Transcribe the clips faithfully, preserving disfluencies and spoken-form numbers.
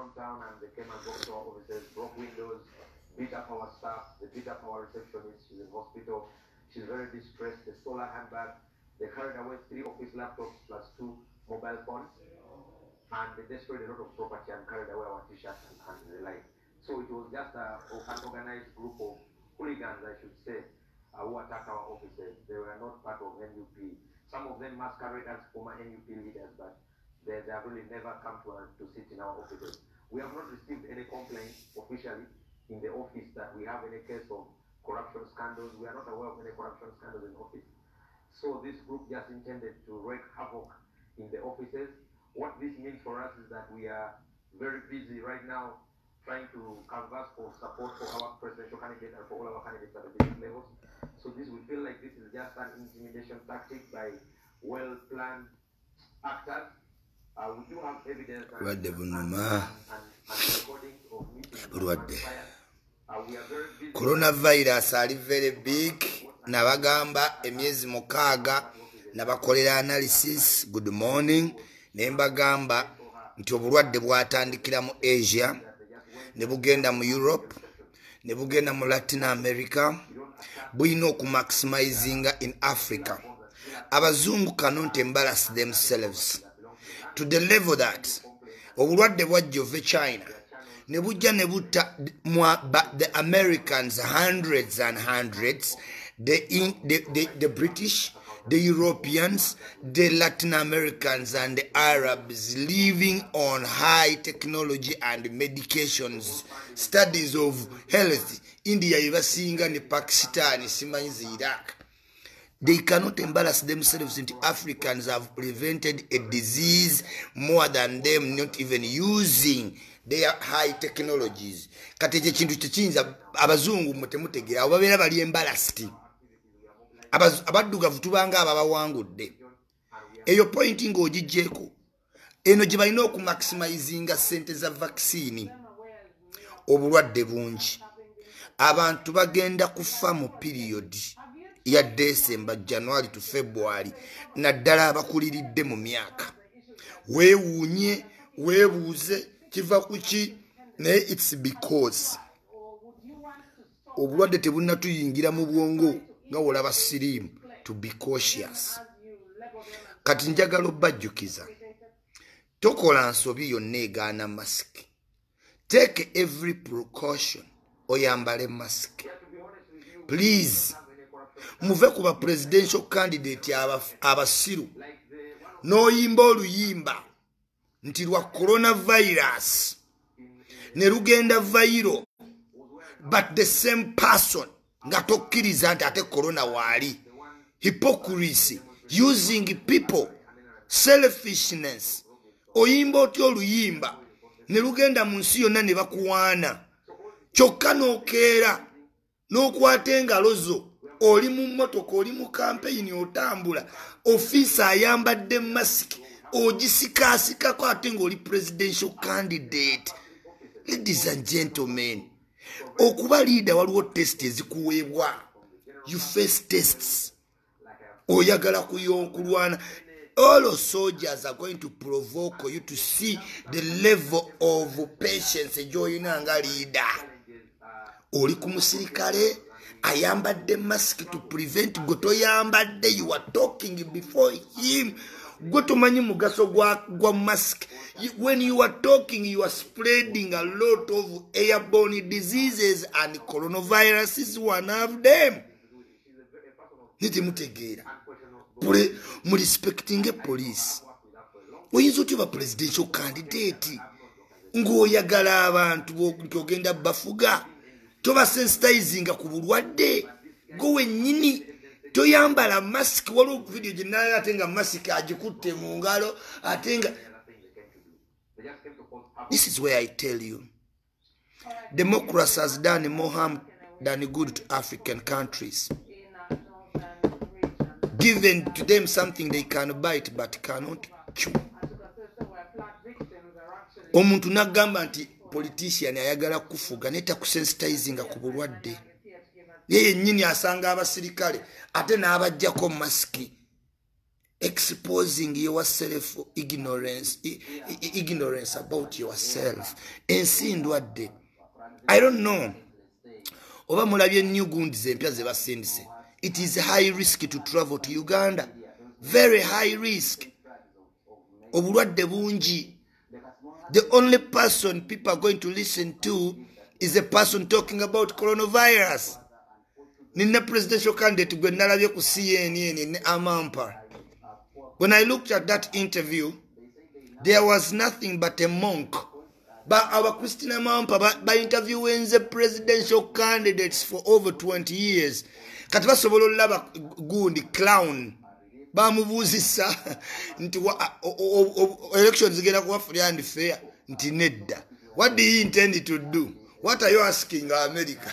around town and they came and broke to our offices, broke windows, beat up our staff, they beat up our receptionist. She's in hospital. She's very distressed. They stole her handbag. They carried away three office laptops plus two mobile phones. And they destroyed a lot of property and carried away our t-shirts and, and the like. So it was just a, an organized group of hooligans, I should say, uh, who attacked our offices. They were not part of N U P. Some of them masquerade as former N U P leaders, but they, they have really never come to, uh, to sit in our offices. We have not received any complaints officially in the office that we have any case of corruption scandals. We are not aware of any corruption scandals in office. So this group just intended to wreak havoc in the offices. What this means for us is that we are very busy right now trying to canvass for support for our presidential candidate and for all our candidates at the different levels. So this, we feel like this is just an intimidation tactic by well-planned actors. Uh, we do have evidence and, and, and, and, and recordings of meetings. Uh, we are very busy. Coronavirus are very big. Nabagamba emyezi mukaga nabakolera analysis. Good morning. Nembagamba nti obulwadde bwatandikira mu Asia, ne bugenda mu Europe, ne bugenda mu Latin America, bulina okumaximizinga in Africa. Abazungu cannot embarrass themselves to the level that obulwadde bwajja ove China ne bujja ne butta the Americans hundreds and hundreds, the, in, the, the, the British, the Europeans, the Latin Americans and the Arabs living on high technology and medications, studies of health. India, Ivasinga, and Pakistan, Simanzi, Iraq. They cannot embarrass themselves into Africans have prevented a disease more than them not even using their high technologies. Kateje chintu chichinza abazungu mutemutegera ababera bali embarrassed. Abaddugavu tubanga ababawangudde. Eyo pointing ogijjeko. Eno gye balina okumaximizinga ssente za vaccine. Obulwadde bungi. Abantu bagenda kufa mu period ya December, January to February. Naddala abakuliridde mu myaka. Weewuunye, weebuuze, kiva kuki, naye it's because obulwadde tebunnatuyingira mu bwongo. To be cautious. Kati njagala obbajjukiza. Tokola nsobi yonna egaana mask. Take every precaution oyambale mask. Please. Muve kuba presidential candidate abasiru. N'oyimba oluyimba nti lwa coronavirus. Ne lugenda viral. But the same person nga tokkiriza nti ate corona wali. Hypocrisy, using people, selfishness. Oyimba otyo oluyimba ne lugenda mu nsi yonna ne bakuwaana. Kyokka n'okeera n'okwata engalo zo oli mu mmotoka oli mu campaign otambula ofiisi ayambadde mask ogisikasikako ate ng'oli presidential candidate. Ladies and gentlemen, okuba leader waliwo test ezikuweebwa. You face tests. Oyagala kuyonkulwana. All soldiers are going to provoke you to see the level of patience joyina nga leader. Oli ku musirikale ayambadde mask to prevent goto yambadde. You are talking before him. Goto manyi mugaso gwa gwa mask. When you are talking, you are spreading a lot of airborne diseases, and coronavirus is one of them. Niti mutegeera. Pule mu respecting a police. Oyinza otyo ba presidential candidate. Ng'oyagala abantu ogenda bafuga. Toba sensitizing ku bulwadde. Go wennyini. Toyambala mask. Waliwo video gye nalaba ate nga mask agikutte mu ngalo ate nga. This is where I tell you, democracy has done more harm than good to African countries. Given to them something they can bite but cannot chew. Omuntu nagamba nti politician ayagala kufuga neta kusensitizing ku bulwadde. Yeye nnyini asanga abasirikale ate n'abajjako maski. exposing yourself ignorance ignorance about yourself. Ensi ndwadde. I don't know. Oba mulabye new gundi empya ze basindise. It is high risk to travel to Uganda. Very high risk. Obulwadde bungi. The only person people are going to listen to is a person talking about coronavirus. Nina presidential candidate gwe nalabye ku C N N ne Amampa. When I looked at that interview, there was nothing but a monk. But our Christina Amampa by, by interviewing the presidential candidates for over twenty years. Kati basobola olaba gundi clown. Bamubuzisa nti elections zigenda kuba free and fair nti nedda. What do you intend to do? What are you asking America?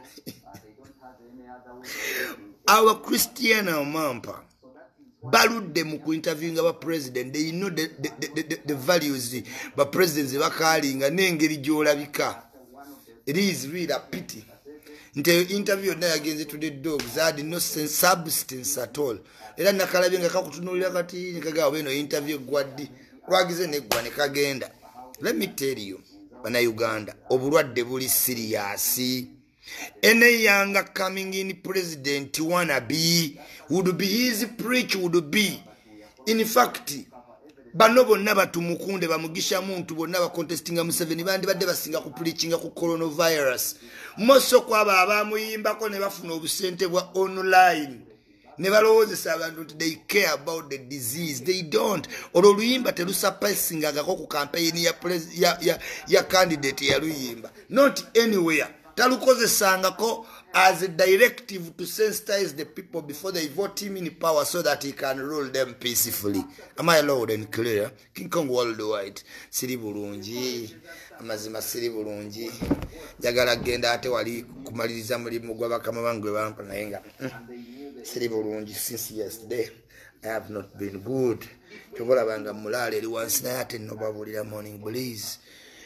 Our Christian Amampa baludde mu ku interviewing our president. They know the, the, the, the, the values but presidents bakalinga n'engeri gyolabika. It is really a pity. Nte interview na against to the dogs had no sense substance at all. Era nakalabye nga kakutunulira kati nikaga weno interview gwadi lwagize ne gwa ne kagenda. Let me tell you, bana Uganda obulwadde buli serious. Any younger coming in president wanna be would be his preach would be. In fact, bano bonna batumukunde bamugisha muntu bonna ba contestinga Museveni bandi badde basinga ku preachinga ku coronavirus. Moso kwaba abamuyimbako ne bafuna obusente bwa online. Ne balowozesa abantu nti they care about the disease. They don't. Oluyimba telusapasinga gako ku campaign ya, ya, ya, ya candidate ya luyimba. Not anywhere. Talukozesangako as a directive to sensitize the people before they vote him in power so that he can rule them peacefully. Am I loud and clear? King Kong worldwide. Siri bulungi. Amazima siri bulungi. Jagala genda ate wali kumaliriza mulimu gw'abakama bangwe bampa nayenga. Siri bulungi since yesterday. I have not been good. Chobola banga mulale eri wansi naye ate nobabulira morning breeze.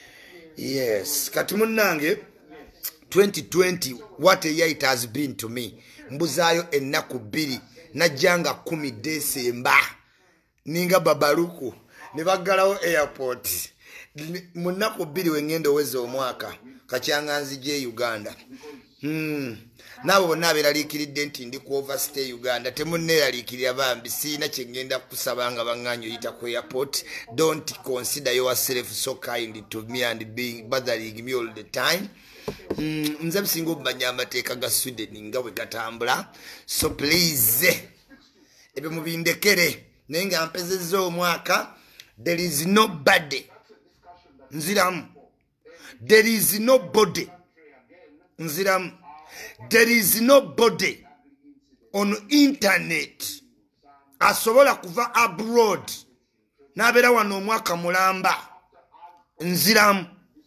Yes. Kati munnange twenty twenty, what a year it has been to me. Mbuzayo ennaku bbiri najjanga kumi December ninga babaruku ne baggalawo airport munnaku bbiri wengendo wezo omwaka kakyanga nzije Uganda. Hmm. Nabo bonna abeeraliikiridde nti ndi ku overstay Uganda temunneeraliikirira bambi siina kyengenda kusabanga baŋŋanyo yita ku airport. Don't consider yourself so kind to me and being bothering me all the time. Mm, nze bisinga obumanya amateeka ga Sweden nga bwe gatambula. So please ebyo mubindekere naye nga mpezezza omwaka. There is nobody nziramu. There is nobody nziramu. There is nobody on internet asobola kuva abroad n'abeera wano omwaka mulamba nziramu.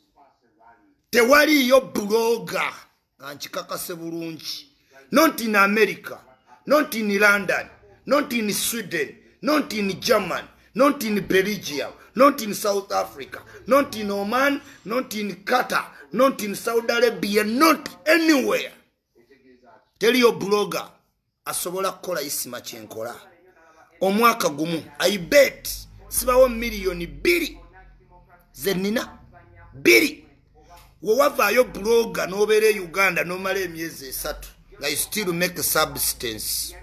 Tewaliyo blogger ankikakase bulungi. Not in America, not in London, not in Sweden, not in Germany, not in Belgium, not in South Africa, not in Oman, not in Qatar, not in Saudi Arabia, not anywhere. Teliyo blogger asobola kukola isima kyenkola omwaka gumu. I bet sibawo miliyoni bbiri zenina bbiri. Wawavayo blogger n'obeera Uganda n'omala emyezi esatu nga you still make a substance.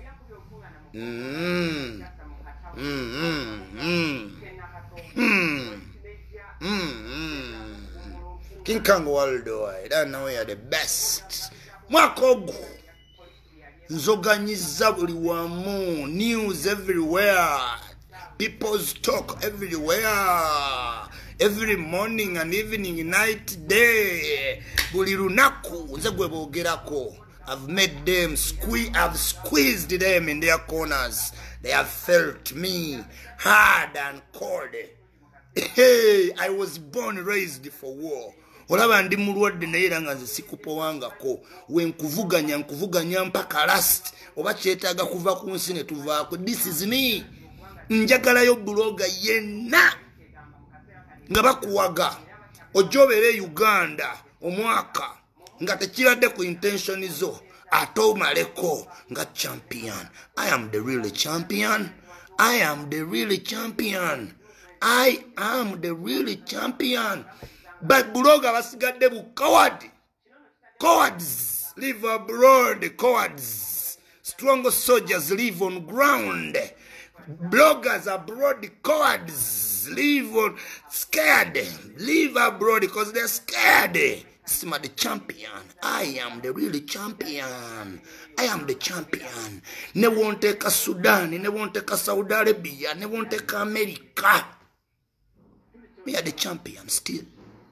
Mm. Mm, mm, mm. Mm. Mm, mm. King Kong worldwide. I know you're the best. Mwaka ogu nzoganyiza buli wamu. News everywhere. People's talk everywhere. Every morning and evening, night, day. Buli lunaku nze gwe boogerako. I've made them squeeze. I've squeezed them in their corners. They have felt me hard and cold. Hey, I was born raised for war. Olaba ndi mulwadde naye era nga nze sikupowangako. We nkuvuganya nkuvuganya mpaka last. Oba kyetaaga kuva ku nsi ne tuvaako. This is me. Njagalayo blogger yenna nga bakuwaga ojobeere Uganda omwaka nga tekiradde ku intention zo ate omaleko nga champion. I am the real champion. I am the really champion. I am the really champion. But Buloga basigadde bu coward. Cowards live abroad. Cowards. Strong soldiers live on ground. Bloggers abroad, cowards live on scared. Live abroad because they're scared. This is the champion. I am the really champion. I am the champion. Ne won't take a Sudan, ne won't take a Saudi Arabia, ne won't take America. Me are the champion still.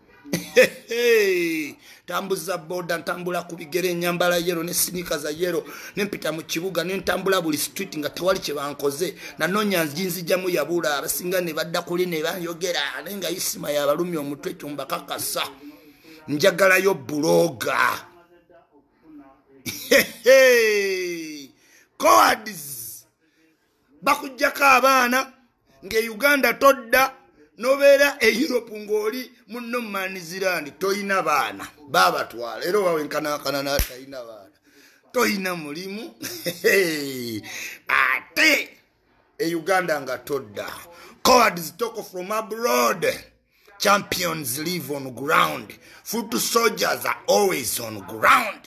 Hey, tambuza boda ntambula kubigere nyambala yero ne sneakers za yero ne mpita mu kibuga ne ntambula buli street nga tewali kye bankoze na nonya nzinzi jamu yabula abasinga ne badda kuli ne banjogera nenga isima ya balumi omutwe cyumba kakasa njagala yo buloga. Hey, cowards bakujjaka abaana nge Uganda todda Novera e Europe ngoli munno manizirani toyina bana baba twala ero wawenkana kana na toyina bana toyina mulimu ate e Uganda nga todda. Cowards talk from abroad. Champions live on ground. Foot soldiers are always on ground.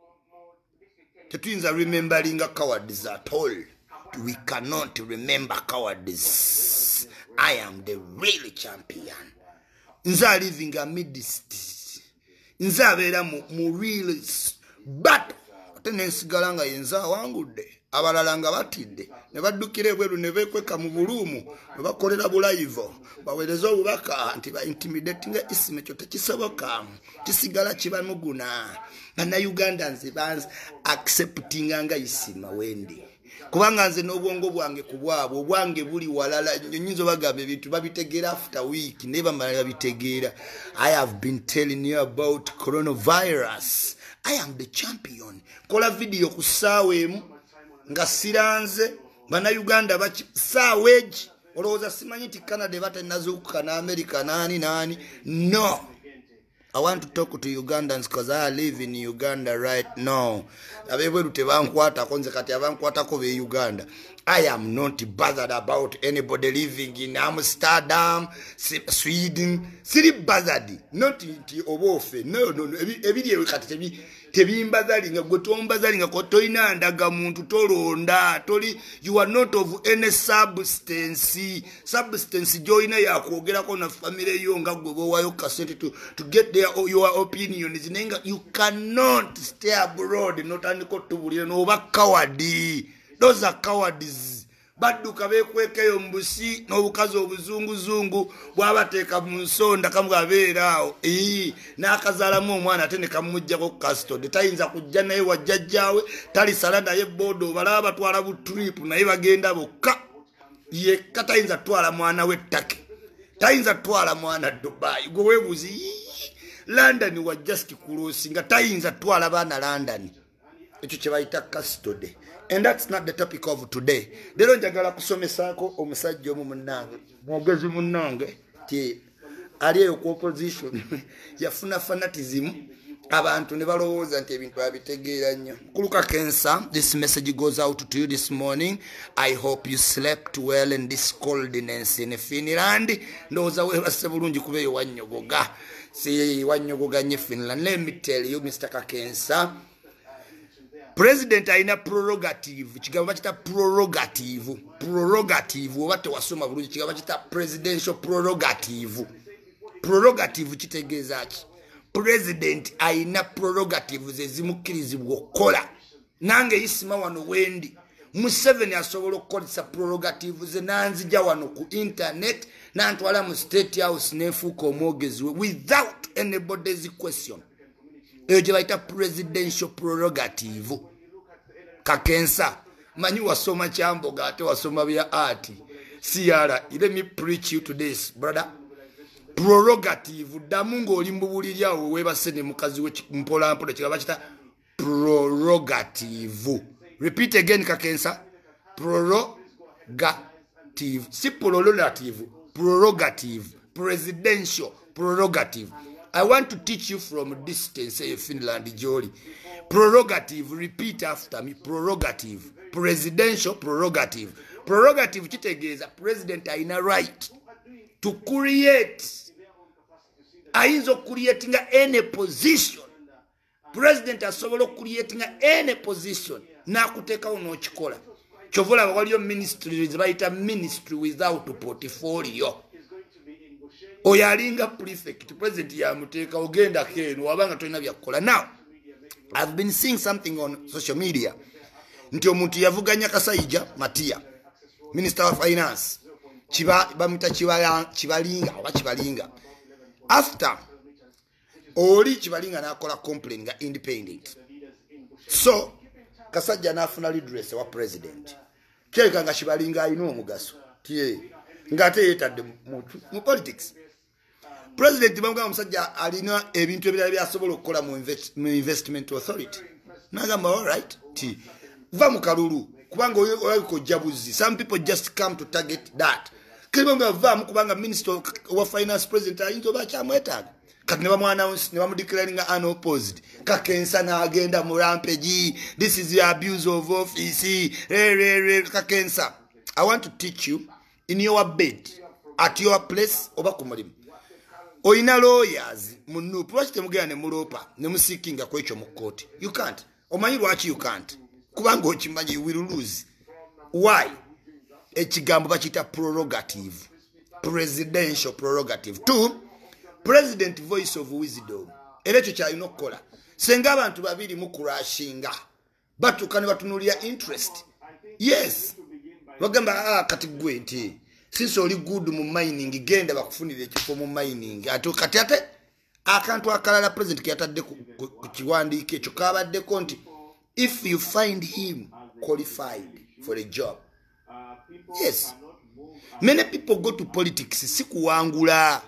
Tetwinza remembering cowards at all. We cannot remember cowards. I am the really champion. Nza living amidst. Nza vera mu, mu real battle. Atene nsigalanga yenza wangude. Abalalanga batidde. Ne baddukire bweru ne bekweka mu bulumu. Ne bakolera bulayivo. Baweereza obubaka nti ba intimidating isime kyo tekisoboka. Kisigala kibanuguna. Bana Ugandans banz accepting anga isima wendi. Kubanga nze n'obwongo bwange kubwabo bwange buli walala nyinzo bagabe bitu babitegera after week never mala bitegera. I have been telling you about coronavirus. I am the champion. Kola video ku sawemu nga siranze bana Uganda bachi saweji olowooza simanyi ti Canada batenazuukuka na America nani nani. No, I want to talk to Ugandans because I live in Uganda right now. Abebweru tebankwata konze kati abankwata ko be Uganda. I am not bothered about anybody living in Amsterdam, Sweden. Siri bothered. Not ti obofe. No, no, no. Ebiri kati tebi tebimbazali nga gotombazali nga kotoina ndaga muntu tolonda toli. You are not of any substance. Substance joina ya kuogera ko na family yo nga gwe wayo kasente to to get their your opinions. Nenga you cannot stay abroad not aniko tubulire no bakawadi. Those are cowards. Badduka bekwekeyo mbusi n'obukazi obuzunguzungu bwabateeka mu nsonda kamugabeeraawo ee n'akazaalamu omwana ate ne kamujjako custody tayinza kujja naye wajjajjaawe talisala naye boodo balaba batwala bu trip naye bagenda bokka yekka tayinza twala mwana we ttake tayinza twala mwana Dubai gwe weebuuzi London wa just crossing nga tayinza twala baana London ekyo kye bayita custody. And that's not the topic of today. They don't jagala kusomesako omusajja omu munnange mwogezi munnange ti ali ku opposition yafuna fanatism abantu ne balowooza nti ebintu babitegeera nnyo. Kuluka Kensa, this message goes out to you this morning. I hope you slept well in this coldness in Finland. Ndowooza weebase bulungi kuba eyo wannyogoga si wannyogoga nnyo Finland. Let me tell you Mister Kakensa, President aina prerogative kigamba kita prerogative prerogative oba tewasoma bulungi kigamba kita presidential prerogative. Prerogative kitegeeza ki? President aina prerogatives ezimukkirizibwa okukola. Nange isima wano wendi Museveni asobola okukozesa prerogatives nanzija wano ku internet nantwala mu State House nefuuka omwogezi we without anybody's question. Eyo gye bayita presidential prerogative. Kakensa manyi wasoma kyamboga ate wasoma bya art. Siara, let me preach you to this, brother. Prerogative damu ng'oli mbubulirya awo weebase ne mukazi we mpola mpola kigamba kita prerogative. Repeat again Kakensa. Prerogative. Si prerogative. Prerogative. Presidential prerogative. I want to teach you from distance, say Finland, Jolly. Prerogative, repeat after me. Prerogative. Presidential prerogative. Prerogative kitegeeza president aina right to create ayinza okucreatinga any position. President asobola okucreatinga any position nakuteekawo n'okikola. Kyovula waliyo ministries bayita ministry without portfolio. Oyo alinga prefect president yamuteeka ogenda keno wabanga tolina byakukola. Now I've been seeing something on social media nti omuntu yavuganya Kasayija Matia, Minister of Finance, chiba bamuta Kibalinga oba Kibalinga. After oli Kibalinga nakola complain nga independent, so Kasajja nafuna redress wa president kyeka nga Kibalinga ayina omugaso tie ngate yetadde mu politics. President bamugamba omusajja alina ebintu ebirala byasobola okukola mu investment authority nagamba all right ti va mu kalulu kubanga oyabiko jabuzi. Some people just come to target that. Kibanga va mu kubanga minister wa finance president ayinzo bakyamwetaaga kati ne bamwannounce ne bamudeclaring unopposed. Kakensa na agenda mu rampage. This is the abuse of office. Re, re, re, Kakensa, I want to teach you in your bed at your place oba ku mulimu oyina lawyers munu project mugane mulopa ne musikinga ko ekyo mu court. You can't. Omanyi lwaki you can't? Kubanga okimanyi you will lose. Why? Ekigambo bakita prerogative, presidential prerogative. Two, president voice of wisdom. Era ekyo kyalina okukola senga abantu babiri mu kurashinga batukane batunulia interest. Yes, bagamba ah kati gwe nti since oli good mu mining genda bakufunira ekifo mu mining ate kati ate akantu akalala president kyatadde ku kiwandiike ekyo kabadde konti if you find him qualified for a job. Yes, many people go to politics sikuwangula.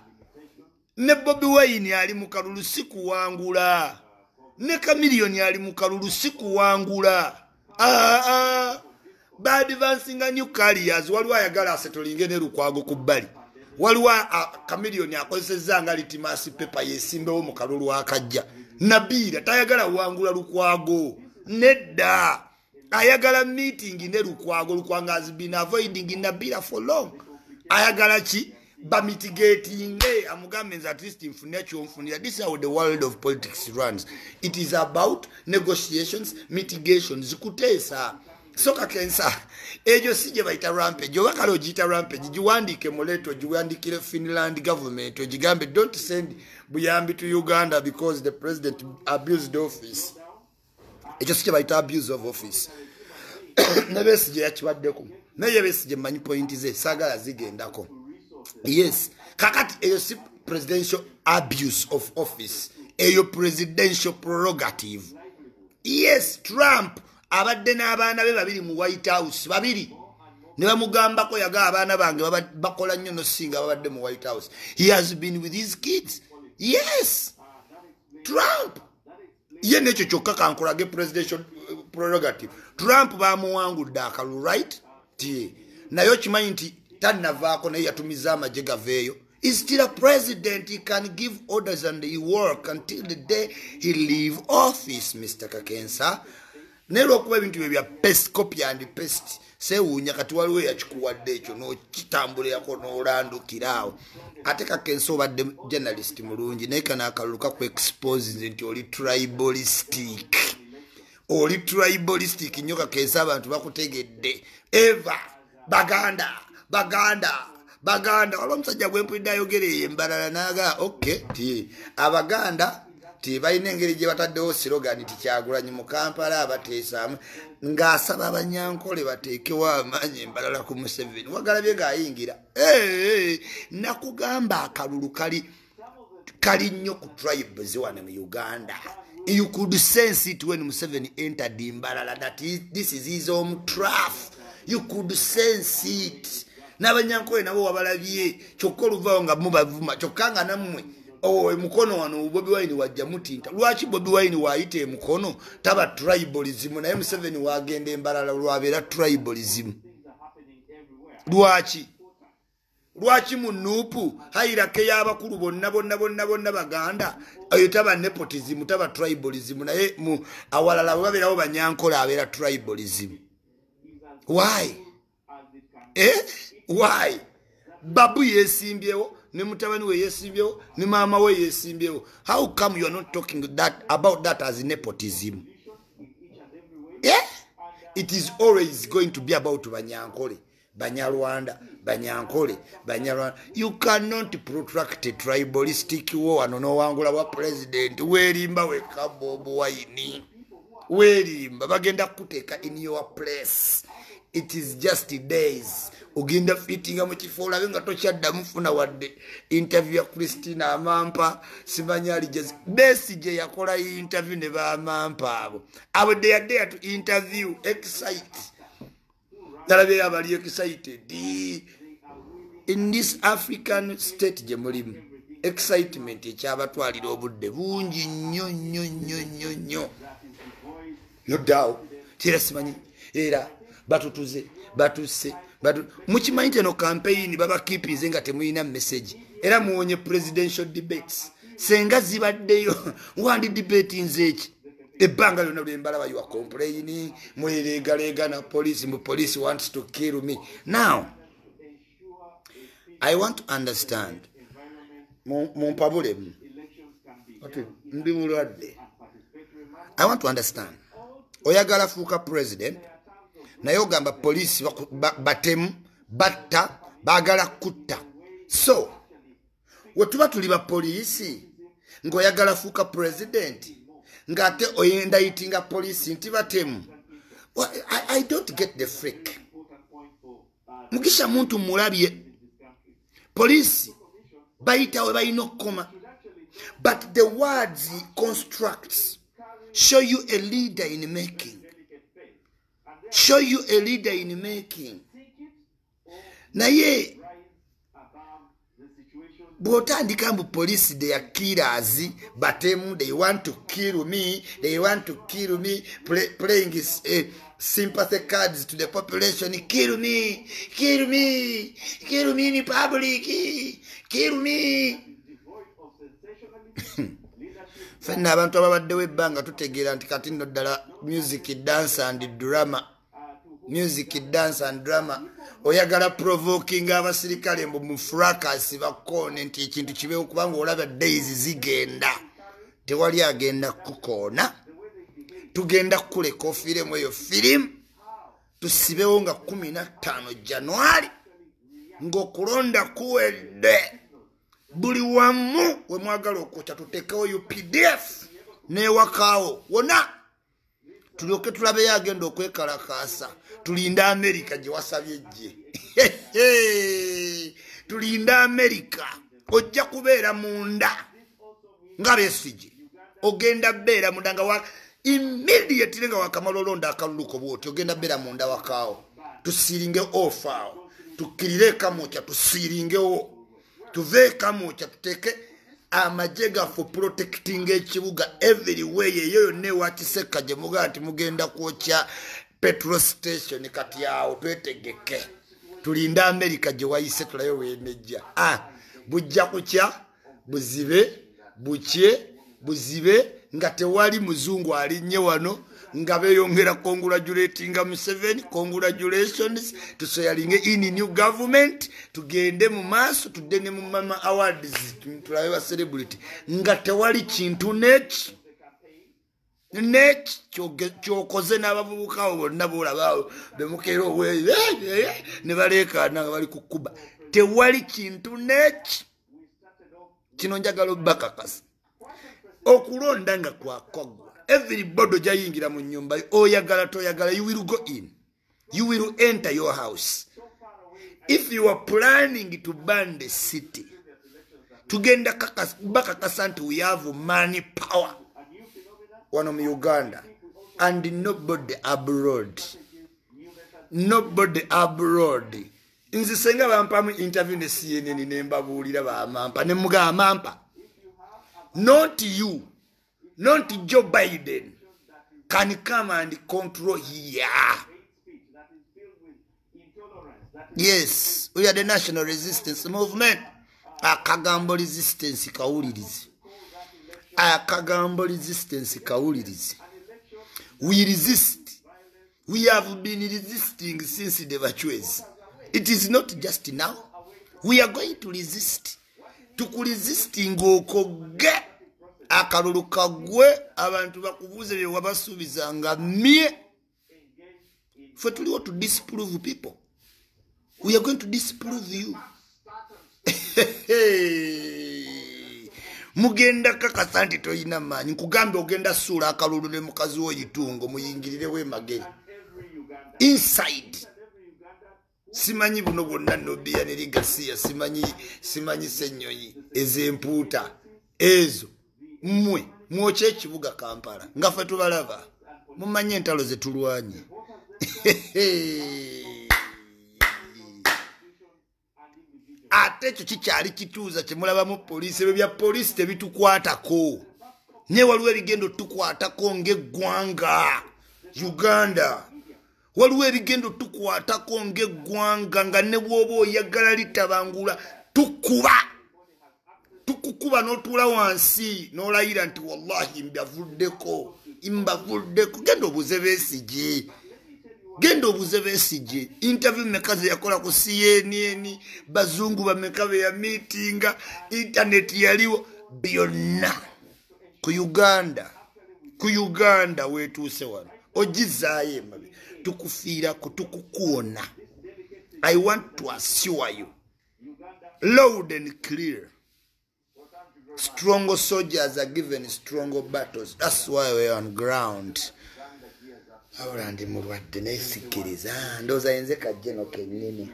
Ne Bobi Wine ali mu kalulu sikuwangula. Ne Chameleone ali mu kalulu sikuwangula. Ah ah by advancing a new careers waliwo ayagala asetolinge ne Lukwago ku bbali. Waliwo Chameleone akozesezza nga litimasi paper yesimbewo mu kalulu akajja. Nabira tayagala wangula Lukwago. Nedda ayagala meeting ne Lukwago. Lukwago has been avoiding Nabira for long. Ayagala ki ba mitigating amugambe at least infunira kyonfunira. This is how the world of politics runs. It is about negotiations, mitigations. Zikuteesa so Kakensa ejo sije baita rampage oba kale ogita rampage giwandike muleto giwandikire Finland government ogigambe don't send buyambi to Uganda because the president abused office. Ejo sije baita abuse of office. Nebesije yakibaddeko naye besije manyi point ze sagala zigendako. Yes, kakati eyo si presidential abuse of office, eyo presidential prerogative. Yes, Trump abadde n'abaana be babiri mu White House babiri ne bamugamba ko yaga abaana bange bakola nnyo no singa babadde mu White House. He has been with his kids. Yes, Trump ye nekyo kyokka kankolage presidential prerogative. Trump bamuwangudde akalu right ti nayo kimanyi nti tanavaako naye yatumiza amagye gaveeyo. He's still a president. He can give orders and he work until the day he leave office, Mister Kakensa. Nero okuba ebintu bya pest copy and paste sewunya kati waliwo yakikuwadde ekyo n'okitambulirako n'olandukiraawo. Ate Kakensa obadde journalist mulungi naye kana akaluka ku expose nti oli tribalistic. Oli tribalistic nnyo Kakensa abantu bakutegedde. Eva Baganda Baganda Baganda olomusajja gwempulidde ayogere embalala naga okay ti Abaganda ti balina engeri gye bataddewo slogan ti Kyagulanyi mu Kampala abateesaamu ng'asaba abanyankole bateekewo amaanyi embalala ku Museveni wagalabye ng'ayingira. Hey, nakugamba akalulu kali kali nnyo ku tribes wano mu Uganda. You could sense it when Museveni entered Imbalala that he, this is his home turf. You could sense it. N'abanyankole nabo wabalabye kyokka oluvaawo nga mubavuma kyokka nga nammwe oh mukono wano Bobi Wine wajja mutinta. Lwaki Bobi Wine waayita emukono taba tribalism naye Museveni wagenda Embalala lwabeera tribalism? Lwaki? Lwaki munuupu hayirake y'abakulu bonna bonna bonna bonna Baganda eyo taba nepotism taba tribalism naye mu awalala babeerawo banyankole abeera tribalism? Why? Eh? Why? Babu yesimbyewo, ne mutabani we yesimbyewo, ne mama we yesimbyewo. How come you are not talking that about that as nepotism? Yeah? It is always going to be about Banyankole, Banyarwanda, Banyankole, Banyarwanda. You cannot protract a tribalistic war and no wangula wa president. Werimba we kabobo waini. Werimba bagenda kuteka in your place. It is just days. Ugenda fitting mu kifola benga tochadda mufuna wadde interview ya Christina Amampa simanyali jazz Besigye yakola interview ne ba Amampa abo abo they are there to interview excite nalabe abali excited in this African state je mulimu excitement ekyabatwalira obudde bungi nnyo nnyo nnyo nnyo nnyo no doubt tira simanyi era batutuze batuse But muchimanyi teno campaign baba kipize nga temuyina message era muonye presidential debates senga zibaddeyo wandi debate nzeki ebanga lyonna lwembala you are complaining mweregalega na police mu police wants to kill me. Now I want to understand mumpabule okay ndi mulwadde I want to understand oyagala fuuka president naye ogamba police batemu batta bagala kutta so wetuba tuli ba police ngoyagala fuuka president ngate oyenda itinga police nti batemu I, I don't get the freak mugisha muntu mulabye police baita we bayino koma but the words he constructs show you a leader in making. Show you a leader in making. Naye bwotandika mbu police they are killers batemu they want to kill me they want to kill me play, playing his uh, sympathy cards to the population kill me kill me kill me in public kill me fenna abantu ababaddewo ebbanga tutegeera nti kati nno ddala music dance and drama music dance and drama oyagala provoking abasirikale mbu mu fracas bakone nti ekintu kibeewo kubanga olaba days zigenda tewali agenda kukoona tugenda kuleka ofiremu eyo firimu tusibewo nga kumi na ttaano January ng'okulonda kuwedde buli wamu we mwagala okwocha tutekewo U P D F newakaawo wona tulyoke tulabeyo agenda okwekalakaasa tulinda America gye wasabye gye tulinda America ojja kubeera munda nga Besigye ogenda beera munda nga wa immediately nga wakamala olonda akaluluko bwoti ogenda beera munda wakaawo tusiringe ofaawo tukirire kamucha tusiringewo tuve kamucha tuteke amajega for protecting ekibuga everywhere yeyo ne watiseka je mugati mugenda kuocha petrol station kati yawo twetegeke tulinda America je wayise tulayo weneja ah bujja kucha buzibe buche buzibe nga tewali muzungu alinye wano nga beyongera congratulating Museveni congratulations tusoyalinge in new government tugende mu maaso tudene mu mama awards tulabe ba celebrity nga tewali kintu net net kyokoze n'abavubuka bonna bolabaawo bemukero we ne baleka nga bali kukuba tewali kintu net kino njagalo bakakasa okulonda nga kwakogwa everybody jayingira mu nyumba oyagala toyagala you will go in you will enter your house if you are planning to burn the city tugenda kakas bakakasa nti we have money power wano mu Uganda and nobody abroad nobody abroad nzi senga bampamu interview ne C N N ne mbabuulira ba Amampa ne muga Amampa not you not Joe Biden can come and control here. Yes, we are the National Resistance Movement. Akagambo resistance kaulirizi. Akagambo resistance kaulirizi. We resist. We have been resisting since the Bachwezi. It is not just now. We are going to resist. Tukuresisting okoge akalulu kagwe abantu bakubuze bye wabasubizanga mie. For to want to disprove people. We are going to disprove you. Mugenda kakasa nti toyina maanyi nkugambe ogenda suula akalulu ne mukazi wo yitungo muyingirire we mageri. Inside. Simanyi buno bwonna Nobia ne Ligasiya simanyi simanyi Senyonyi ezempuuta ezo mmwe mwoche ekibuga Kampala nga ffe tubalaba mumanye entalo ze tulwanye. Ate ekyo kikyali kituuza kyemulabamu poliisi ebyo bya poliisi tebitukwatako ne waliwo ebigendo tukwatako ng'eggwanga Uganda. Waliwo ebigendo tukwatako ng'eggwanga nga ne bw'oba oyagala litabangula tukuba tukukuba n'otuula wansi n'olayira nti wallahi mbavuddeko mbavuddeko. Genda obuze Besigye genda obuze Besigye interview meka ze yakola ku C N N bazungu bameka be ya meetinga internet yaliwo byonna ku Uganda ku Uganda wetuuse wano ogizaayo emabe tukufiira kutukukuona. I want to assure you loud and clear, stronger soldiers are given stronger battles. That's why we're on ground. Ahora ndi mulwadde nesikiriza ndoza yenze kajeno kenyini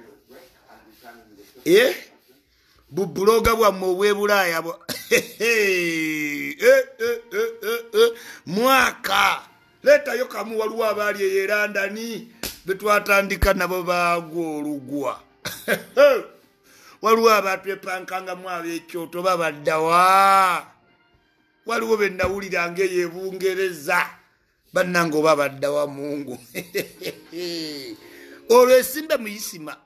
eh bubuloga bwa mwe Bulaya bwo eh eh eh mwaka leta yo kamu waliwo abali eyerandani betwatandika nabo bagwo olugwa waliwo abatwepankanga mwabe ekyoto babaddawa waliwo bennawulira ng'eyebungereza bannango babaddawa Mungu olwo esimbe muyisima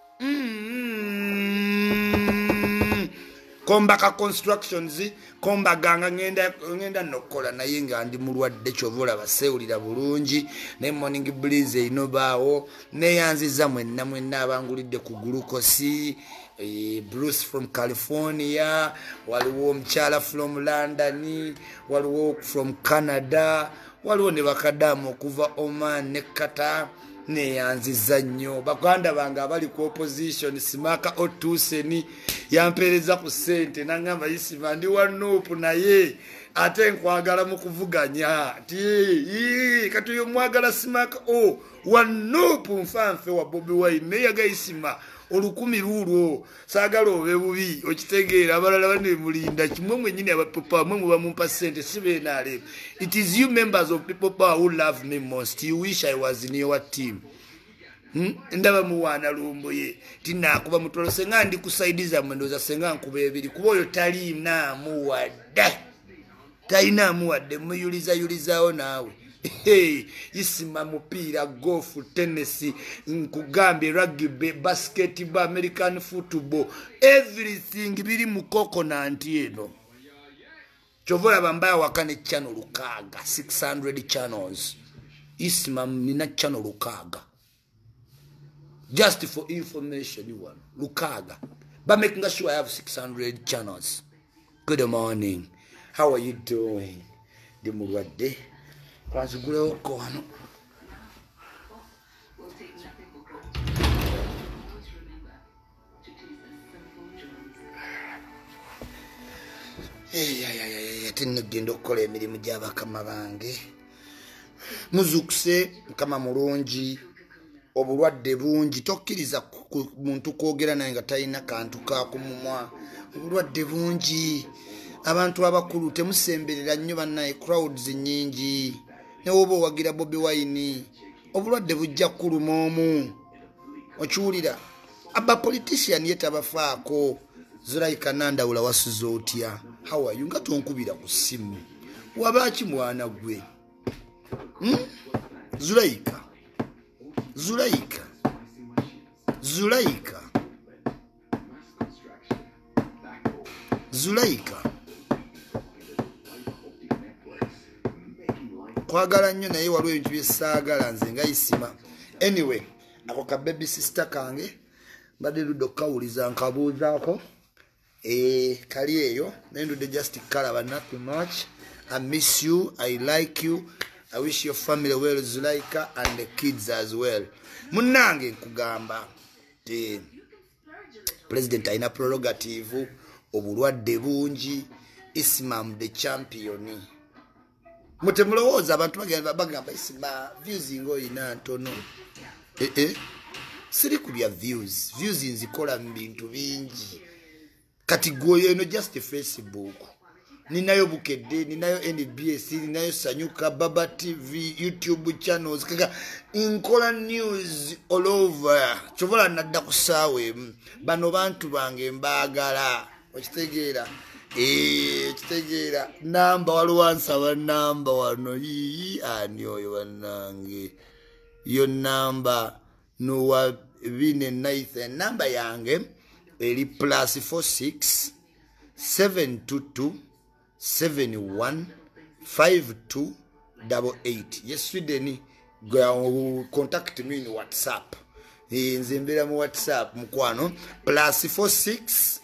mm. Kombaka constructions komba ganga ngenda ngenda nokola naye nga ndi mulwadde kyovola basewulira bulungi ne morning breeze ino baawo ne yanziza mwenna mwenna abangulidde ku glucose. Eh, Bruce from California, waliwo omukyala from London, waliwo from Canada, waliwo ne bakadamu okuva Oman ne Qatar. Ne yanziza nnyo baganda bange abali ku opposition Simaka Otuseni yampereza ku sente nangamba yisima ndi wanupu naye ate nkwagala mu kuvuganya ti katuyo mwagala Simaka o wanupu mfanfe wa Bobi Wine ne yagayisima olukumi lulwo saagala obe bubi okitegeera abalala bane mulinda kimwe mwennyini abapapa mwe muba mumpa sente sibenaale. It is you members of people who love me most. You wish I was in your team. Hmm? Ndaba muwana lumbuye tinakuba mutolose nga ndi kusaidiza mwendoza senga nkuba ebiri kuba oyo tali na muwadde talina muwadde muyuliza yulizaawo naawe. Hey, isima mupira, golf, tennis, nkugambe, rugby, basketball, American football, everything biri mu coconut eno. Chovola bambaya wakane channel lukaga, six hundred channels. Isima nina channel lukaga. Just for information, you want lukaga. But making sure I have six hundred channels. Good morning. How are you doing? The mulwade. Kwazuguleo kono. Hey, yeah, yeah, yeah, yeah. Tinagendo kole emirimu gy'abakama bange. Muzukuse kama mulungi. Obulwadde bungi tokkiriza muntu kwogera naye nga talina kantu ka kumumwa. Obulwadde bungi. Abantu abakulu temusemberera nnyo bannaye, crowds nnyingi. Ne obo wagira Bobi Wine. Obulwadde bujja kuluma omu. Okiwulira. Aba politician yeta bafaako. Zulaika Nandawula wasuza otya. How are you? Nga tonkubira ku simu. Wabaki mwana gwe. Hmm? Zulaika. Zulaika. Zulaika. Zulaika. Kwagala nnyo naye waliwo ebintu bye saagala nze nga isima. Anyway, ako ka baby sister kange mbadde ludde okukawuliza nkabuuzaako eh kali eyo nendudde just kalaba nothing much. I miss you, I like you, I wish your family well, Zulaika, and the kids as well. Munange nkugamba te president aina prerogative obulwadde bungi, Ismam the champion. Mutemulowooza abantu bagenda bagamba Isma views ngo ina ntono. Eh eh siri kubya views views nzikola mu bintu bingi kati goyo eno just Facebook ninayo Bukedde ninayo N B S ninayo Sanyuka Baba T V YouTube channels kaka inkola news all over chovola nadda kusawe bano bantu bange mbagala okitegeera eh kitegeera namba walwansa wa namba wano yi ani oyo wanange yo namba no wa vine naithe namba yange eri plus four six seven two two seven one five two eight eight. Yes, Sweden go contact me in WhatsApp. Nze mbera mu WhatsApp mukwano plus four six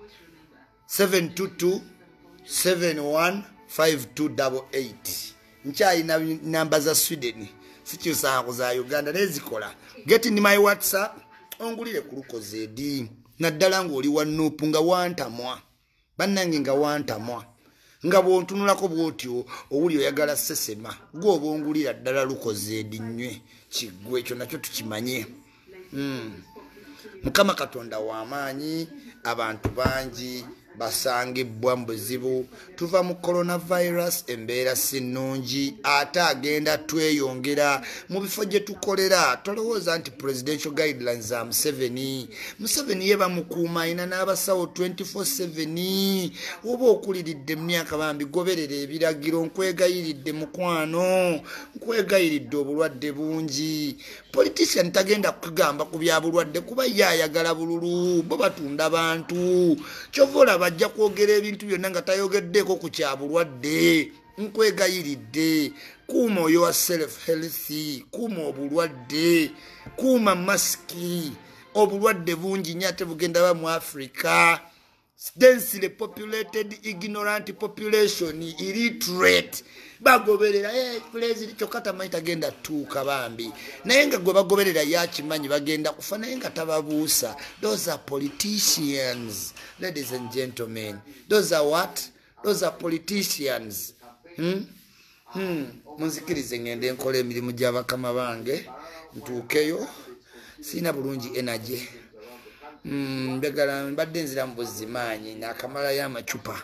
seven two two seven one five two eight eight. Nchai na namba za Sweden. Sikyusa za Uganda nezikola. Get in my WhatsApp ongulire kuluko zedi. Naddala ng'oli wanupu nga wantamwa. Bannange nga wantamwa. Nga bwontunulako bwotyo owuli oyagala sesema. Gwe oba ongulira ddala lukoze edi nnywe. Kiggwe ekyo nakyo tukimanye. Mm. Mukama Katonda w'amaanyi abantu bangi basangibwa mu buzibu tuva mu coronavirus embeera sinnungi ate agenda tweyongera mu bifo gye tukolera tolowooza nti presidential guidelines za Museveni Museveni ye bamukuuma ina n'abasawo twenty-four seven oba okuliridde mu myaka bambi goberera ebiragiro nkwegayiridde mukwano nkwegayiridde obulwadde bungi politician tagenda kugamba ku bya bulwadde kuba ye ayagala bululu bo batunda bantu kyovola bajja kwogera ebintu byonna nga tayogeddeko ku kya bulwadde nkwegayiridde kuuma oyo wa self healthy kuuma obulwadde kuuma maski obulwadde bungi nnyo ate bugenda ba mu Africa densely populated ignorant population illiterate bagoberera eh president chokata maita genda tuuka bambi naye nga gwe bagoberera yakimanyi bagenda kufa naye nga tababuusa. Those are politicians, ladies and gentlemen. Those are what? Those are politicians. Hmm? Hmm. Munzikirize ngende nkola emirimu gy'abakama bange ntuukeyo sina bulungi energy. Mm, begala mbadde nzira mu buzimanyi nakamala y'amacupa.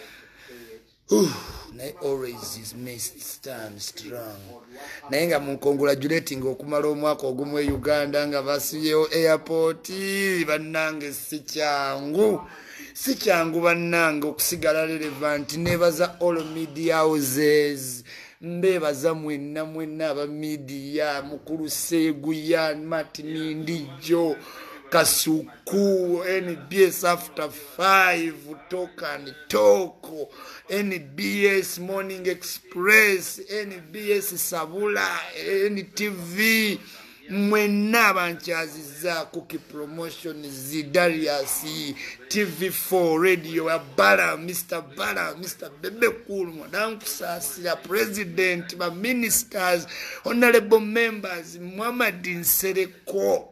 Uh, naye always is must stand strong. Naye nga mu congratulating okumala omwaka ogumu e Uganda nga basibyewo airport bannange si kyangu si kyangu bannange okusigala relevant. Nebaza all media houses mbebaza mwenna mwenna aba media mukulu Seguya Martin Ndijo Kasuku N B S after five talk and talk N B S Morning Express N B S Sabula N T V mwenna banchaziza kuki promotion Zidarius T V four radio ya Bala Mister Bala Mister Bebe Cool Madam Kusasira President ba ministers honorable members Muhammad Nsereko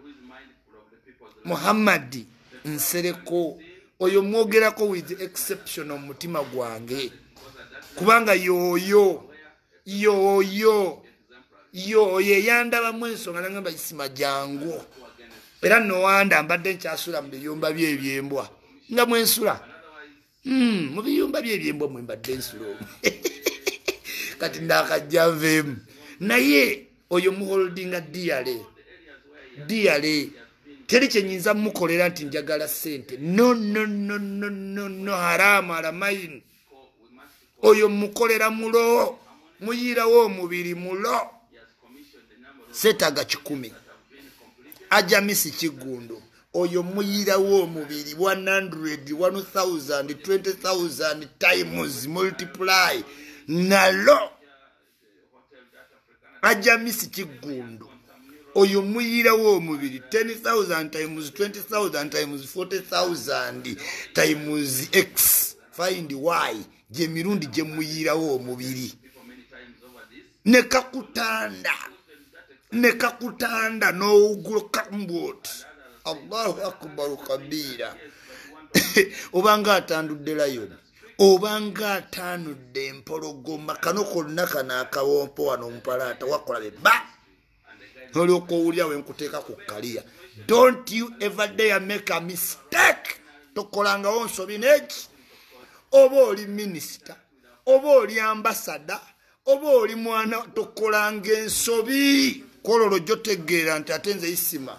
Muhammad Nsereko oyo mwogerako with exception omutima gwange kubanga yoyo yoyo yo ye yandaba mwenso nga ngamba isima jangu era no wanda mbadde nkyasula mu biyumba bye byembwa nga mwensula mm mu biyumba bye byembwa mwe mbadde nsulo kati ndakajjave naye oyo mu holdinga diale diale teri kyenyinza mukolera nti njagala sente no no no no no no harama la main oyo mukolera mulo muyirawo omubiri mulo setaga kikumi aja misi kigundo oyo muyirawo omubiri one hundred one thousand twenty thousand times multiply nalo aja misi kigundo oyo muyirawo omubiri ten thousand times twenty thousand times forty thousand times x find y gye mirundi gye muyirawo omubiri ne kakutanda ne kakutanda n'ogulo kambot Allahu akbar kabira obanga atandudde layoni obanga atanudde empologoma kano konna kana akawompo wano mpalata wakola be ba olyoka owulira wenkuteeka ku kaliya. Don't you ever dare make a mistake. Tokolangawo nsobi neki. Oba oli minisita, oba oli ambasada, oba oli mwana, tokolanga ensobi. Kololo jotegeera nti ate nze isima.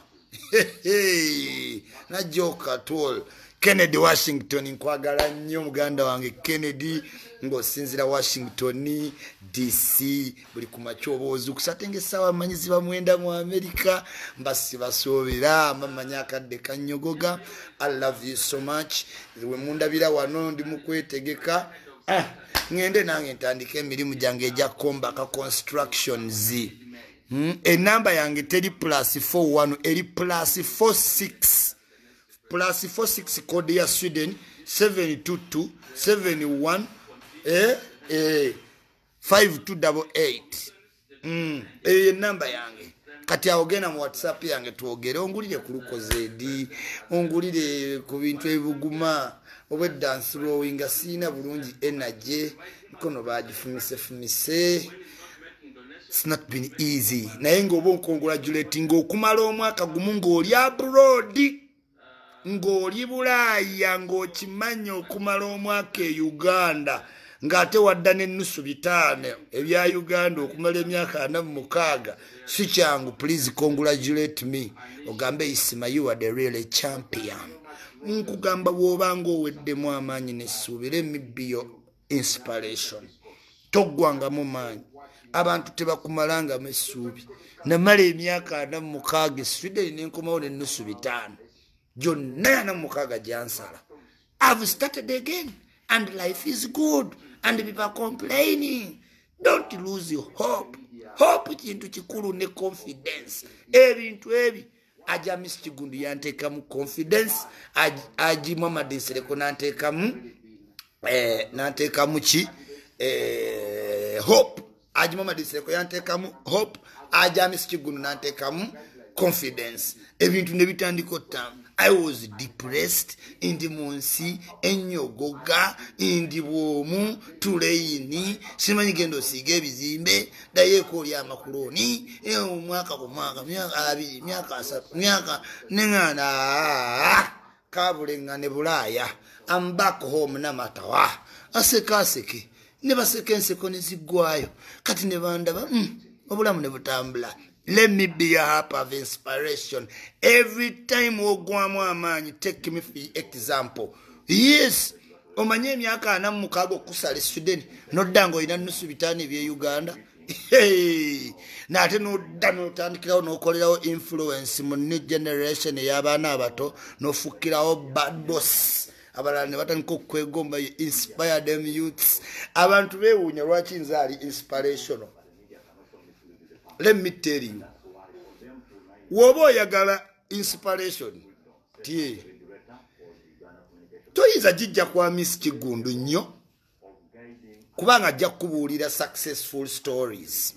Najoka tol. Kennedy Washington nkwagala nnyo muganda wange Kennedy ng'osinzira Washington D C buli kumakya oba ozuukusa ate ng'essaawa amanyizi bamwenda mu America mbasibasoobera mamanya akadde kannyogoga. I love you so much. We mundabira wano ndi mu kwetegeka ah, ngende nange ntandika emirimu gyange egya Kombaka Constructions. Hmm? Enamba yange teri plus four one eri plus four six plus four six code ya Sweden seven two two seven one eh eh five two eight eight. Mm eh number yange kati awogena mu WhatsApp yange tuogere ongulire ku Lukozedi ongulire ku bintu ebuguma obwe dance rowing sina bulungi energy kono bagifumise fumise. It's not been easy naye ngo bo congratulating okumala omwaka gumu ng'oli abroad ng'oli Bulaaya ng'okimanyi okumala omwaka e Uganda ng'ate wadda n'ennusu bitaano ebya Uganda okumala emyaka ana mu mukaaga si kyangu. Please congratulate me ogambe Isima, you are the really champion. Nkugamba bw'obanga oweddemu amaanyi n'essuubi, let me be your inspiration. Toggwangamu maanyi abantu tebakumalangamu essuubi. Namala emyaka ana mu mukaaga e Sweden n'enkomawo n'ennusu bitaano Jonna na mukaga jansala. I've started again and life is good and people are complaining. Don't lose your hope. Hope kintu kikulu ne confidence. Ebintu ebi aja Miss Kigundu yanteka mu confidence aji mama Diseleko nanteka mu eh nanteka mu chi eh hope aji mama Diseleko yanteka mu hope aja Miss Kigundu nanteka mu confidence. Ebintu ne bitandiko tamu. I was depressed in the munsi enyogoga in the womu tuleini simanyi gendo sige bizimbe daye ko lya makuloni e umwaka ku mwaka myaka abiri myaka asatu myaka nengana kabulengane Bulaaya. I'm back home na matawa asekaseke ne basekense ko nizigwayo kati ne bandaba mm, obulamu ne butambula. Let me be a harp of inspiration. Every time we go amaanyi, take me for example. Yes, omanye emyaka ana mu mukaaga okusala Sweden nodda ng'olina nnusu bitaano ebye Uganda. Hey, nate nodda n'otandikirawo n'okolerawo influence mu new generation ey'abaana abato n'ofukkirawo bad boss. Abalala ne batandika okwegomba inspire them youths. Abantu beewuunya lwaki nze ali inspirational. Let me tell you. Wobo oyagala inspiration. Tie. Toyinza jijja kwa Miss Kigundu nnyo. Kubanga ajja kubuulira successful stories.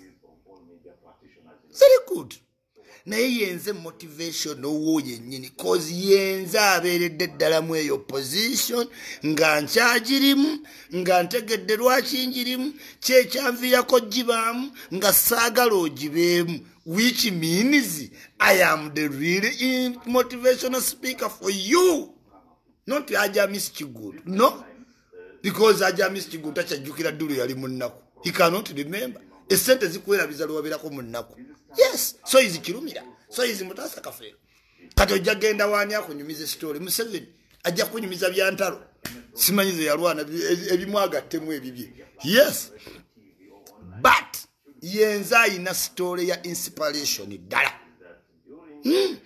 Very good. Naye yenze motivation owo yennyini. Cause yenze abeeredde ddala mu eyo position. Nga nkyagirimu. Nga ntegedde lwaki njirimu. Kyekyanviirako gibaamu. Nga saagala ogibeemu. Which means I am the really motivational speaker for you. Not Aja Miss Kigundu. No. Because Aja Miss Kigundu takyajjukira ddulu yali munnaku. He cannot remember. Esente zikwerabiza lwaberako munnaku. Yes. So is Kirumira. So is Mutasa Cafe. Kati ojja genda wani akunyumiza story. Museveni ajja kunyumiza byantalo. Simanyize yalwana ebimwagattemu ebibye. Yes. But yenza ina story ya inspiration dala. Hmm.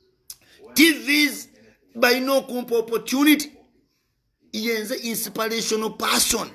T Vs by no kumpa opportunity. Yenza inspirational person.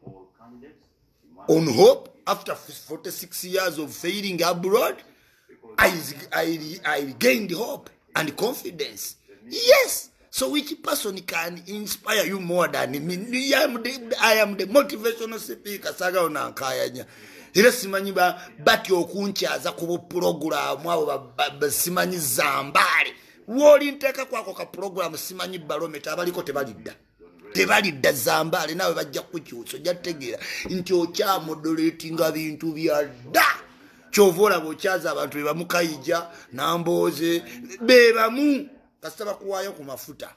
On hope after forty-six years of failing abroad. I, I, I gained hope and confidence. Yes. So which person can inspire you more than me? I am the, I am the motivational speaker. Saga unankayanya. Ila simanyi ba bati okunchaza kubo program abo simanyi zambali. Woli nteka kwako ka program simanyi barometer abaliko tebalidda. Tebalidda zambali nawe bajja kukyuso jategera nti okya moderating bintu byadda. Chovola bochaza abantu bamukayija namboze bebamu kasaba kuwayo ku mafuta.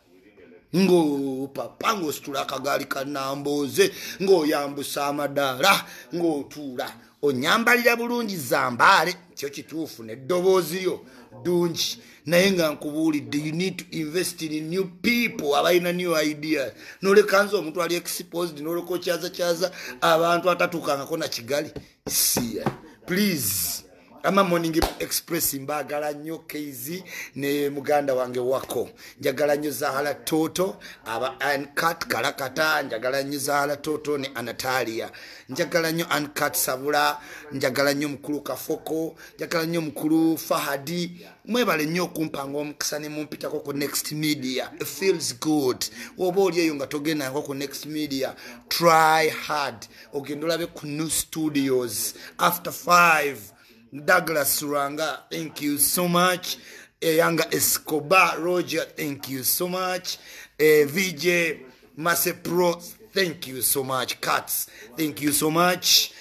Ngo papa ngo stula kagali kanamboze ngo yambusa amadala ngo tula onyambalira bulungi zambale kyo kituufu ne dobozi yo dungi naye nga nkubulidde you need to invest in new people abayina new ideas nole kanzo omuntu ali exposed nole ko kyaza kyaza abantu atatukangako na kigali see please ama morning express mbagala nnyo Kezi ne muganda wange wako njagala nnyo Zahala Toto aba Uncut Kalakata njagala nnyo Zahala Toto ne Anatalia njagala nnyo Uncut Sabula njagala nnyo mukulu Kafoko njagala nnyo mukulu Fahadi mwebale nnyo kumpanga omukisa ne mumpitako ku Next Media. It feels good oba oli eyo nga togenda ku Next Media try hard ogenda olabe ku New Studios after five. Douglas Suranga, thank you so much. Yanga Escobar Roger, thank you so much. Uh, V J Masse Pro, thank you so much. Katz, thank you so much.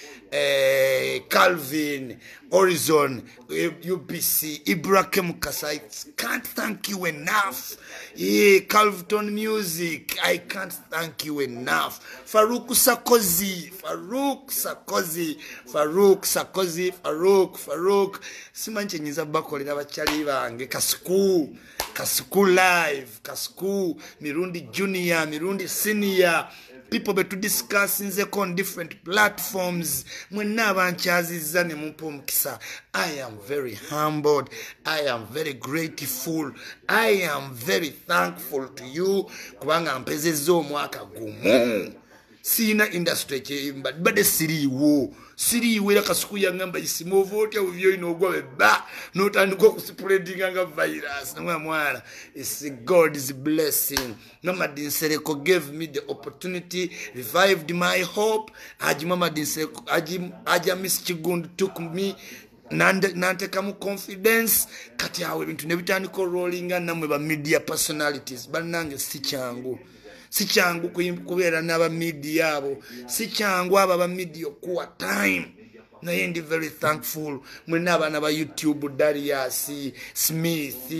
Uh, Calvin, Horizon, U B C, Ibrahim Kasai, can't thank you enough. Yeah, Calvin Music, I can't thank you enough. Farouk Sarkozy, Farouk Sarkozy, Farouk Sarkozy, Farouk, Farouk. Simanche nyiza bakole n'abachali bange Kasuku, Kasuku Live, Kasuku, Mirundi Junior, Mirundi Senior. People be to discuss in the on different platforms. When nabanchaziza ne mumpo mukisa. I am very humbled. I am very grateful. I am very thankful to you. Kubanga mpezezo mwaka gumu. Sina industry chimba. Bade siriwo. Siriwo ila kasuku ya ngamba isimo vote uvyo inogwa ba. Notanduko kuspreading anga virus. Nwa mwala. It's God's blessing. Mama Dinsereko gave me the opportunity, revived my hope. Aji Mama Dinsereko, Aji Aja Miss Chigundu took me. Nante nante kamu confidence kati awe bintu nebitandiko rolling namwe ba media personalities banange si changu si changu kubera n'aba media abo si changu aba ba media kuwa time na yendi very thankful mwena abana ba YouTube Darius Smith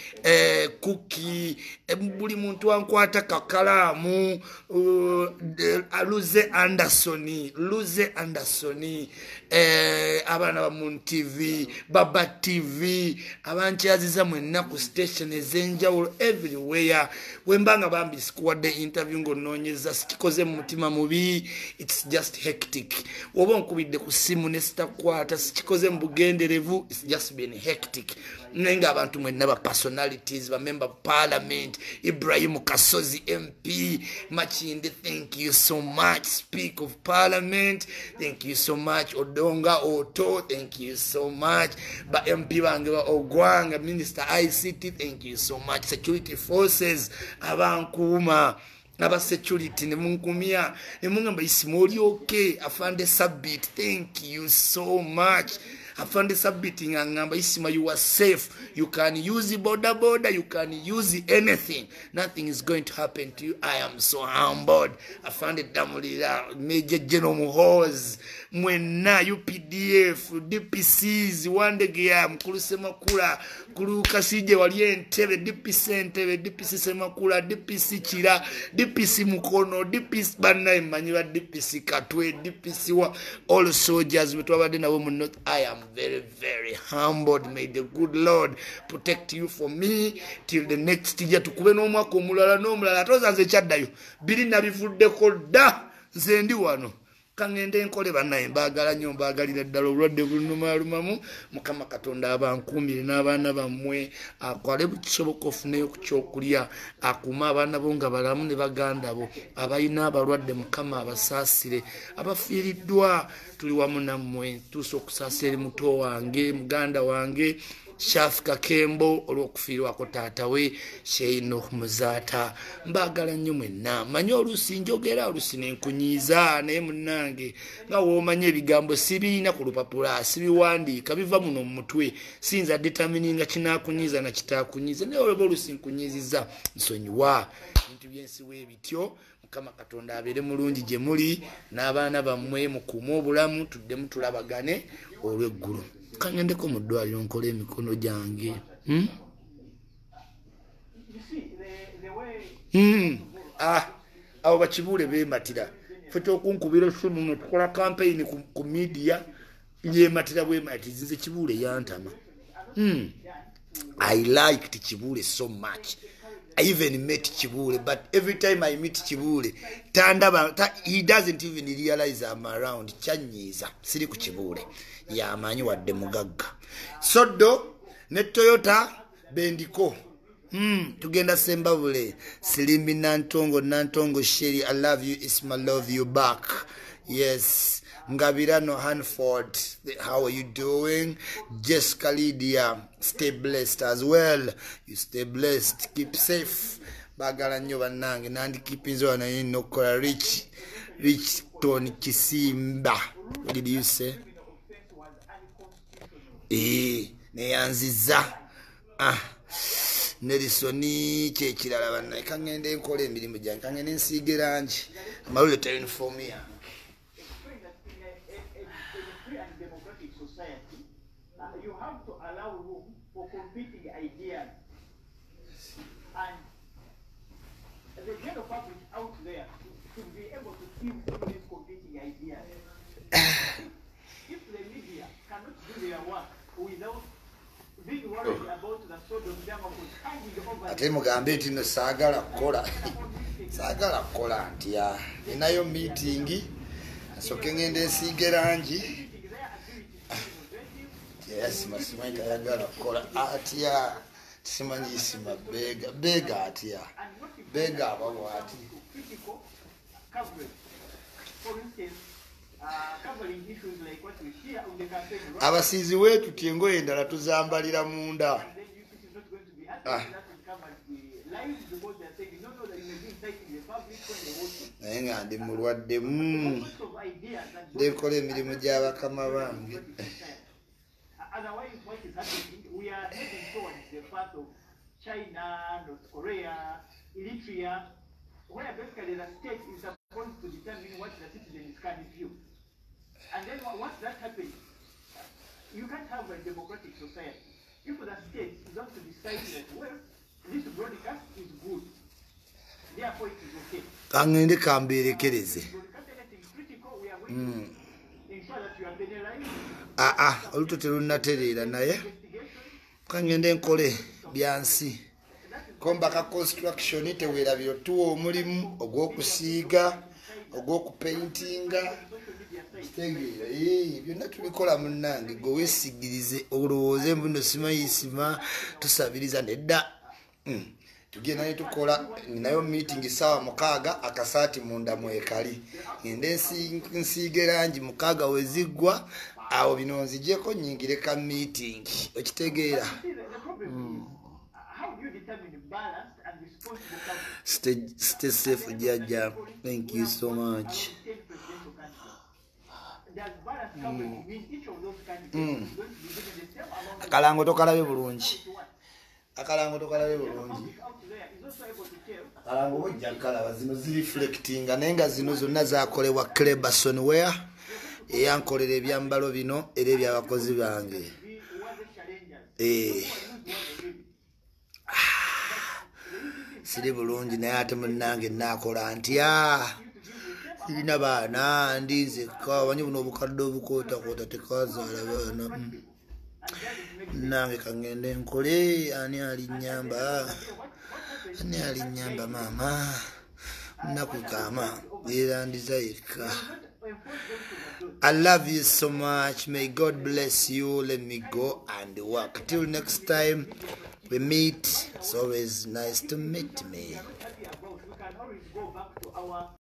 eh Cookie eh, buli muntu wankwata kakalamu uh, Luze Anderson Luze Anderson eh abana ba Moon T V Baba T V abanchaziza mwena ku station ezenjawulo everywhere wembanga bambi squad interview ngononyeza sikikoze mu mutima mubi it's just hectic wobo nkubidde ku simu nesta kwata sikikoze mbugenderevu it's just been hectic nenga abantu mwena ba personalities ba member of parliament Ibrahim Kasozi M P Machinde thank you so much speak of parliament thank you so much Odonga Oto thank you so much ba M P bange ba Ogwanga Minister I C T thank you so much security forces abankuma aba security ne munkumia ne mungamba isimoli okay afande Sabit thank you so much afande Sabit ngamba isima you are safe you can use border border you can use anything nothing is going to happen to you I am so humbled afande Damulira Major General Muhoz mwena U P D F D P Cs wandegea mkulu Semakula kulu Kasije walientebe D P C entebe D P C Semakula D P C Chira D P C Mukono D P C bana imanyiwa D P C Katwe D P C wa all soldiers wetwabade na women not I am very very humbled may the good Lord protect you for me till the next year tukube no mwaka omulala no mulala tozanze kyaddayo biri nabivudde ko da nze ndi wano kangende nkole bannaye mbaagala nnyo mbaagalira ddala obulwadde bulunumaalumamu mukama katonda abankuumire n'abaana bammwe akwale bukisoboka ofuneyo ku kyokulya akuuma abaana bo nga balamu ne baganda bo abalina abalwadde mukama abasaasire abafiiriddwa tuli wamu nammwe tuusa okusaasira eri muto wange muganda wange Shafika Kembo olw'okufiirwako taata we Sheino Muzaata mbaagala nnyo mwenna manyi oluusi njogera oluusi nenkunyiiza naye munnange nga woomanya ebigambo sibiina ku lupapula sibiwandiika biva muno mu mutwe siyinza determininga kinaakunyiiza na kitaakunyiiza naye olaba oluusi nkunyiizizza nsonyiwa ebintu byensiwa ebityo mukama katonda abeere mulungi gye muli n'abaana bammwe mukuume obulamu tuddemu tulabagane olw'eggulu kangendeko mu ddwaliro nkola emikono gyange hmm? hmm. ah, abo bakibuule beematira fe tokunkubira essimu no tukola campaign ku, ku media yeematira bwemati zinze kibuule yantama hmm. I liked Kibuule so much. I even met Kibuule, but every time I meet Kibuule, Tandaba, ta, he doesn't even realize I'm around. Chanyiza, siri ku Kibuule. Ya amanyi wadde mugagga. Sodo, ne Toyota, Bendiko. Hmm, tugenda Sembabule. Silimbi Nantongo, Nantongo Sherry, I love you, Isma, love you back. Yes. Ngabirano Hanford, how are you doing? Jessica Lydia, stay blessed as well. You stay blessed, keep safe. Bagala nnyo bannange nandi kipinzo wana yino kola Rich Rich Tony Kisimba. What did you say? Eh, neyanziza. Ah. Nelisoni kyekirala bannange kangende nkola emirimu gyange kangende nsiige langi. Amalule ta uniform ya. You have to allow room for competing ideas. And the general public out there should be able to see these competing ideas. If the media cannot do their work without being worried about the sort of drama hanging over ate mugambe nti no saagala kukola saagala kukola nti ya ninayo meeting asoke ngende nsiige langi. Yes, masimanyi kayagala kukola atya simanyi isima bega bega atya bega ababo ati abasizi wetu tyengoye endala tuzambalira munda. Ah. Naye nga ndi mulwadde ndekola emirimu gy'abakama bange. Otherwise, what is happening, we are heading towards the path of China, North Korea, Eritrea, where basically the state is supposed to determine what the citizens can view. And then once that happens, you can't have a democratic society. If the state is not to decide that, well, this broadcast is good, therefore it is okay. Kangende kamberekereze. Broadcast anything critical, we are going mm. to ensure that you are penalized. Ah ah, olutote lunatereera naye kangende nkole byansi komba ka construction teweerabiro tuwa omulimu ogw'okusiiga ogw'okupaintinga kitegeera ee byonna tubikola munnange gwe weesigirize olowooze mbuno simayisima tusabiriza nedda mm. tugenda ne tukola ninayo meeting sawa mukaaga akasaati munda mwekali ngende nsiige langi mukaaga weziggwa awo bino nzijeko nyingire ka meeting okitegeera. Stay, stay safe Jaja, thank you so much. Mm. Mm. Akalango tokalabe bulungi akalango tokalabe bulungi akalango bojja kalaba zino zireflectinga naye nga zino zonna zakolebwa Cleberson wear eyankolera ebyambalo bino era ebyabakozi bange. Eh. Siri bulungi naye ate munnange nakola ntya sirina baana ndinzekka banyi buno obukadde obukootakoota tekazaala baana nange kangende nkole ani alinnyamba ani alinnyamba maama nnaku kaama yeerandiza yekka. I love you so much. May God bless you. Let me go and work. Till next time we meet. It's always nice to meet me. We can always go back to our